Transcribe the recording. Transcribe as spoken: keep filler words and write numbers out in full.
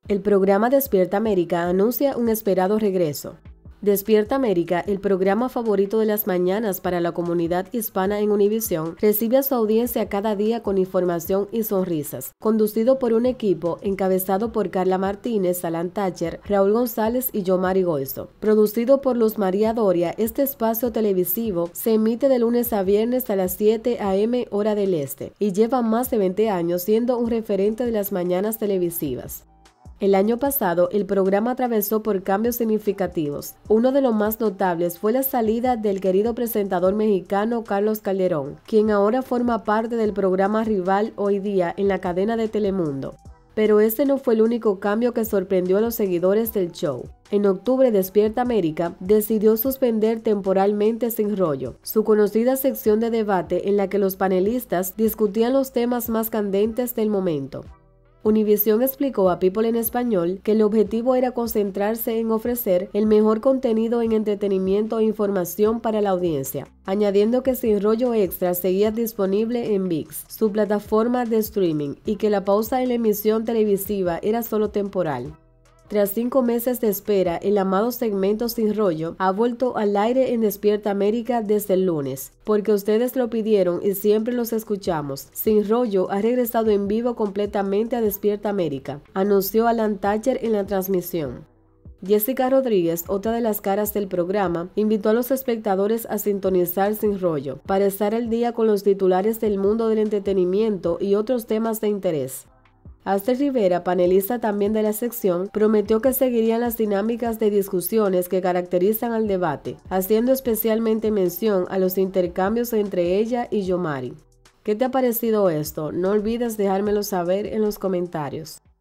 El programa Despierta América anuncia un esperado regreso. Despierta América, el programa favorito de las mañanas para la comunidad hispana en Univisión, recibe a su audiencia cada día con información y sonrisas. Conducido por un equipo encabezado por Carla Martínez, Alan Thatcher, Raúl González y Yomari Goizo. Producido por Luz María Doria, este espacio televisivo se emite de lunes a viernes a las siete a eme hora del este y lleva más de veinte años siendo un referente de las mañanas televisivas. El año pasado, el programa atravesó por cambios significativos. Uno de los más notables fue la salida del querido presentador mexicano Carlos Calderón, quien ahora forma parte del programa rival Hoy Día en la cadena de Telemundo. Pero este no fue el único cambio que sorprendió a los seguidores del show. En octubre, Despierta América decidió suspender temporalmente Sin Rollo, su conocida sección de debate en la que los panelistas discutían los temas más candentes del momento. Univisión explicó a People en Español que el objetivo era concentrarse en ofrecer el mejor contenido en entretenimiento e información para la audiencia, añadiendo que Sin Rollo Extra seguía disponible en ViX, su plataforma de streaming, y que la pausa en la emisión televisiva era solo temporal. Tras cinco meses de espera, el amado segmento Sin Rollo ha vuelto al aire en Despierta América desde el lunes, porque ustedes lo pidieron y siempre los escuchamos. Sin Rollo ha regresado en vivo completamente a Despierta América, anunció Alan Thatcher en la transmisión. Jessica Rodríguez, otra de las caras del programa, invitó a los espectadores a sintonizar Sin Rollo para estar al día con los titulares del mundo del entretenimiento y otros temas de interés. Aster Rivera, panelista también de la sección, prometió que seguirían las dinámicas de discusiones que caracterizan al debate, haciendo especialmente mención a los intercambios entre ella y Yomari. ¿Qué te ha parecido esto? No olvides dejármelo saber en los comentarios.